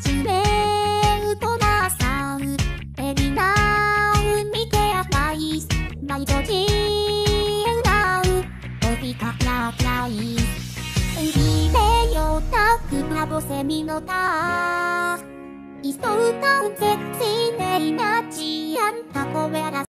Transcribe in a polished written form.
集めうとなさうエビナウ見てやないないときうなうおびかややいひめよたくまぼせみのたいそうたうぜしねいなちやんたこめら